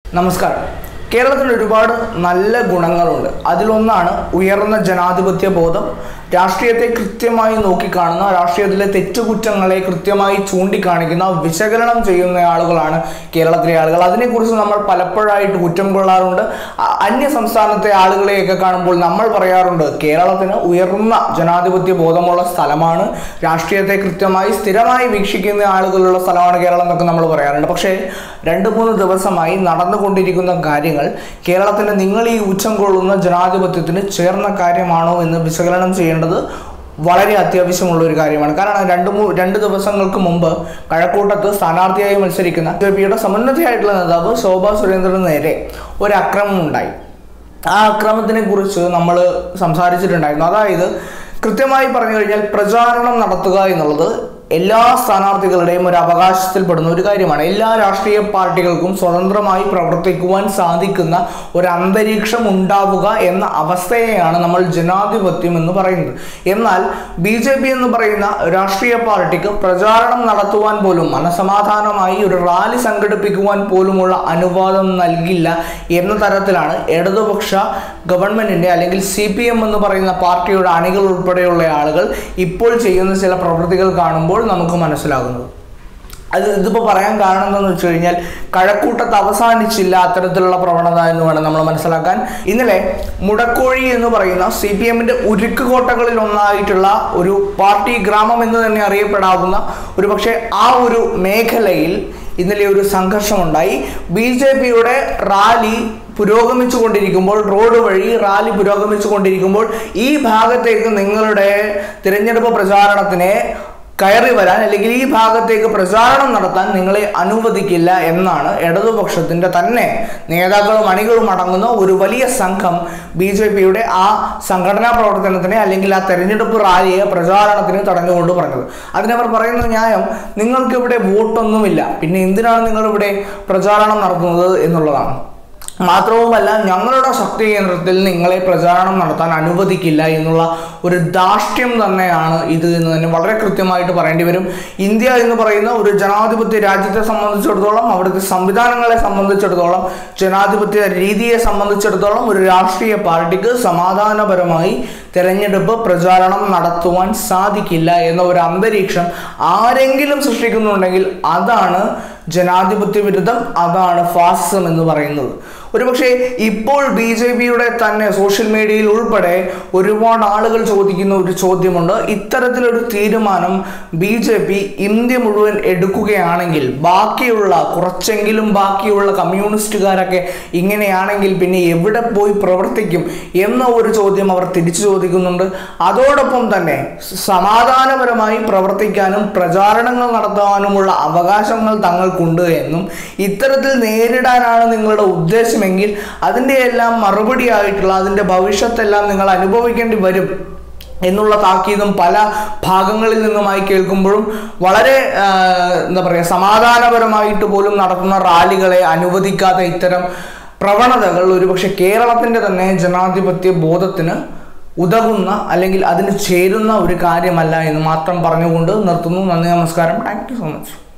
നമസ്കാരം. കേരളത്തിൽ ഒരുപാട് നല്ല ഗുണങ്ങളുണ്ട്. അതിലൊന്നാണ് ഉയർന്ന ജനാധിപത്യ ബോധം. രാഷ്ട്രീയത്തെ കൃത്യമായി നോക്കിക്കാണുന്ന, രാഷ്ട്രീയത്തിലെ തെറ്റുകുറ്റങ്ങളെ കൃത്യമായി ചൂണ്ടിക്കാണിക്കുന്ന, വിശകലനം ചെയ്യുന്ന ആളുകളാണ് കേരളത്തിലെ ആളുകൾ. അതിനെക്കുറിച്ച് നമ്മൾ പലപ്പോഴായിട്ട് കുറ്റം കൊള്ളാറുണ്ട്. അന്യ സംസ്ഥാനത്തെ ആളുകളെയൊക്കെ കാണുമ്പോൾ നമ്മൾ പറയാറുണ്ട് കേരളത്തിന് ഉയർന്ന ജനാധിപത്യ ബോധമുള്ള സ്ഥലമാണ്, രാഷ്ട്രീയത്തെ കൃത്യമായി സ്ഥിരമായി വീക്ഷിക്കുന്ന ആളുകളുള്ള സ്ഥലമാണ് കേരളം എന്നൊക്കെ നമ്മൾ പറയാറുണ്ട്. പക്ഷേ 2-3 ദിവസമായി നടന്നുകൊണ്ടിരിക്കുന്ന കാര്യങ്ങൾ കേരളത്തിന് നിങ്ങൾ ഈ ഉച്ചം കൊള്ളുന്ന ജനാധിപത്യത്തിന് ചേർന്ന കാര്യമാണോ എന്ന് വിശകലനം ചെയ്യേണ്ടത് വളരെ അത്യാവശ്യമുള്ള ഒരു കാര്യമാണ്. കാരണം 2 ദിവസങ്ങൾക്ക് മുമ്പ് കഴക്കൂട്ടത്ത് സ്ഥാനാർത്ഥിയായി മത്സരിക്കുന്ന ബിജെപിയുടെ സമുന്നതയായിട്ടുള്ള നേതാവ് ശോഭാ സുരേന്ദ്രന് നേരെ ഒരു അക്രമം ഉണ്ടായി. ആ അക്രമത്തിനെ കുറിച്ച് നമ്മൾ സംസാരിച്ചിട്ടുണ്ടായിരുന്നു. അതായത് കൃത്യമായി പറഞ്ഞു കഴിഞ്ഞാൽ പ്രചാരണം നടത്തുക എന്നുള്ളത് എല്ലാ സ്ഥാനാർത്ഥികളുടെയും ഒരു അവകാശത്തിൽപ്പെടുന്ന ഒരു കാര്യമാണ്. എല്ലാ രാഷ്ട്രീയ പാർട്ടികൾക്കും സ്വതന്ത്രമായി പ്രവർത്തിക്കുവാൻ സാധിക്കുന്ന ഒരു അന്തരീക്ഷം ഉണ്ടാവുക എന്ന അവസ്ഥയെയാണ് നമ്മൾ ജനാധിപത്യം എന്ന് പറയുന്നത്. എന്നാൽ BJP എന്ന് പറയുന്ന രാഷ്ട്രീയ പാർട്ടിക്ക് പ്രചാരണം നടത്തുവാൻ പോലും, മനസമാധാനമായി ഒരു റാലി സംഘടിപ്പിക്കുവാൻ പോലുമുള്ള അനുവാദം നൽകില്ല എന്ന തരത്തിലാണ് ഇടതുപക്ഷ ഗവൺമെന്റിന്റെ അല്ലെങ്കിൽ CPIM എന്ന് പറയുന്ന പാർട്ടിയുടെ അണികൾ ഉൾപ്പെടെയുള്ള ആളുകൾ ഇപ്പോൾ ചെയ്യുന്ന ചില പ്രവൃത്തികൾ കാണുമ്പോൾ നമുക്ക് മനസ്സിലാകുന്നത്. ഇതിപ്പോൾ പറയാൻ കാരണം എന്താണെന്ന് വെച്ച് കഴിഞ്ഞാൽ കഴക്കൂട്ടത്ത് അവസാനിച്ചില്ല അത്തരത്തിലുള്ള പ്രവണത എന്ന് വേണം നമ്മൾ മനസ്സിലാക്കാൻ. ഇന്നലെ മുടക്കോഴി എന്ന് പറയുന്ന CPIMന്റെ ഉരുക്കുകോട്ടകളിൽ ഒന്നായിട്ടുള്ള ഒരു പാർട്ടി, ഗ്രാമം എന്ന് തന്നെ അറിയപ്പെടാവുന്ന ഒരു പക്ഷേ ആ ഒരു മേഖലയിൽ ഇന്നലെ ഒരു സംഘർഷമുണ്ടായി. BJPയുടെ റാലി പുരോഗമിച്ചുകൊണ്ടിരിക്കുമ്പോൾ, റോഡ് വഴി റാലി പുരോഗമിച്ചുകൊണ്ടിരിക്കുമ്പോൾ ഈ ഭാഗത്തേക്ക് നിങ്ങളുടെ തിരഞ്ഞെടുപ്പ് പ്രചാരണത്തിനെ കയറി വരാൻ അല്ലെങ്കിൽ ഈ ഭാഗത്തേക്ക് പ്രചാരണം നടത്താൻ നിങ്ങളെ അനുവദിക്കില്ല എന്നാണ് ഇടതുപക്ഷത്തിന്റെ തന്നെ നേതാക്കളും അണികളും അടങ്ങുന്ന ഒരു വലിയ സംഘം BJPയുടെ ആ സംഘടനാ പ്രവർത്തനത്തിനെ അല്ലെങ്കിൽ ആ തെരഞ്ഞെടുപ്പ് റാലിയെ പ്രചാരണത്തിന് തടഞ്ഞുകൊണ്ട് പറഞ്ഞത്. അതിനവർ പറയുന്ന ന്യായം, നിങ്ങൾക്കിവിടെ വോട്ടൊന്നുമില്ല, പിന്നെ എന്തിനാണ് നിങ്ങളിവിടെ പ്രചാരണം നടത്തുന്നത് എന്നുള്ളതാണ്. മാത്രവുമല്ല, ഞങ്ങളുടെ ശക്തി കേന്ദ്രത്തിൽ നിങ്ങളെ പ്രചാരണം നടത്താൻ അനുവദിക്കില്ല എന്നുള്ള ഒരു ധാർഷ്ട്യം തന്നെയാണ് ഇത് എന്ന് തന്നെ വളരെ കൃത്യമായിട്ട് പറയേണ്ടി വരും. ഇന്ത്യ എന്ന് പറയുന്ന ഒരു ജനാധിപത്യ രാജ്യത്തെ സംബന്ധിച്ചിടത്തോളം, അവിടുത്തെ സംവിധാനങ്ങളെ സംബന്ധിച്ചിടത്തോളം, ജനാധിപത്യ രീതിയെ സംബന്ധിച്ചിടത്തോളം ഒരു രാഷ്ട്രീയ പാർട്ടിക്ക് സമാധാനപരമായി തെരഞ്ഞെടുപ്പ് പ്രചാരണം നടത്തുവാൻ സാധിക്കില്ല എന്ന ഒരു അന്തരീക്ഷം ആരെങ്കിലും സൃഷ്ടിക്കുന്നുണ്ടെങ്കിൽ അതാണ് ജനാധിപത്യ വിരുദ്ധം, അതാണ് ഫാസിസം എന്ന് പറയുന്നത്. ഒരുപക്ഷെ ഇപ്പോൾ BJPയുടെ തന്നെ സോഷ്യൽ മീഡിയയിൽ ഉൾപ്പെടെ ഒരുപാട് ആളുകൾ ചോദിക്കുന്ന ഒരു ചോദ്യമുണ്ട്. ഇത്തരത്തിലൊരു തീരുമാനം BJP ഇന്ത്യ മുഴുവൻ എടുക്കുകയാണെങ്കിൽ, കുറച്ചെങ്കിലും ബാക്കിയുള്ള കമ്മ്യൂണിസ്റ്റുകാരൊക്കെ ഇങ്ങനെയാണെങ്കിൽ പിന്നെ എവിടെ പോയി പ്രവർത്തിക്കും എന്ന ഒരു ചോദ്യം അവർ തിരിച്ചു ചോദിക്കുന്നുണ്ട്. അതോടൊപ്പം തന്നെ സമാധാനപരമായി പ്രവർത്തിക്കാനും പ്രചാരണങ്ങൾ നടത്താനുമുള്ള അവകാശങ്ങൾ തങ്ങൾക്കുണ്ട് എന്നും, ഇത്തരത്തിൽ നേരിടാനാണ് നിങ്ങളുടെ ഉദ്ദേശമെങ്കിൽ അതിൻ്റെ എല്ലാം മറുപടി ആയിട്ടുള്ള അതിൻ്റെ ഭവിഷ്യത്തെല്ലാം നിങ്ങൾ അനുഭവിക്കേണ്ടി വരും എന്നുള്ള താക്കീതും പല ഭാഗങ്ങളിൽ നിന്നുമായി കേൾക്കുമ്പോഴും വളരെ സമാധാനപരമായിട്ട് പോലും നടത്തുന്ന റാലികളെ അനുവദിക്കാത്ത ഇത്തരം പ്രവണതകൾ ഒരുപക്ഷെ കേരളത്തിൻ്റെ തന്നെ ജനാധിപത്യ ബോധത്തിന് ഉതകുന്ന അല്ലെങ്കിൽ അതിന് ചേരുന്ന ഒരു കാര്യമല്ല എന്ന് മാത്രം പറഞ്ഞുകൊണ്ട് നിർത്തുന്നു. നന്ദി, നമസ്കാരം. Thank you so much.